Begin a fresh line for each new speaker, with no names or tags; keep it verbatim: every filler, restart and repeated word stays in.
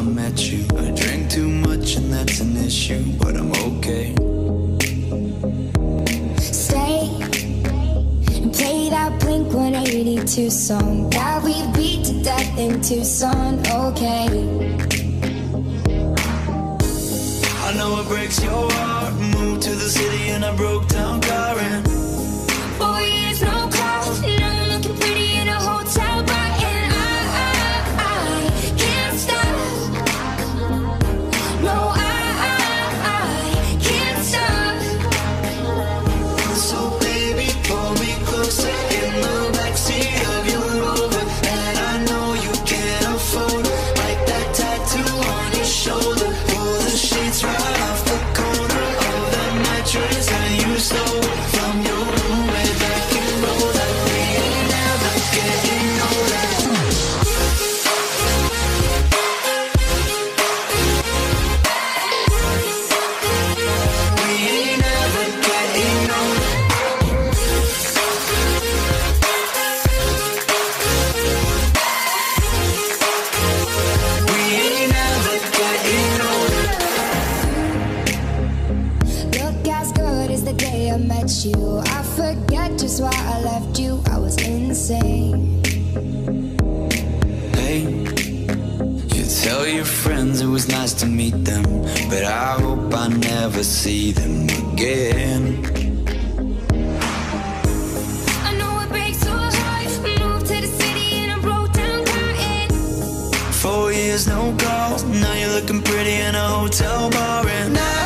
met you. I drank too much and that's an issue, but I'm okay.
Stay and play that Blink one eighty-two song that we beat to death in Tucson, okay.
I know it breaks your heart. Moved to the city and I broke down crying.
Four years, no call. Now I'm looking pretty in a hotel bar, and I, I, I can't stop. No, I, I, I can't stop.
So baby, pull me closer in the backseat of your Rover, and I know you can't afford like that tattoo on your shoulder. Pull the sheets right off the corner of that mattress that you stole from your roommate back in roll that we ain't never getting older. We ain't never getting older. We ain't never getting older.
Look as good as the day I met you. I forget just why I left you. I was insane.
Hey, you tell your friends it was nice to meet them, but I hope I never see them again.
I know it breaks your heart. Moved to the city and I broke down crying.
Four years, no calls. Now you're looking pretty in a hotel bar, and I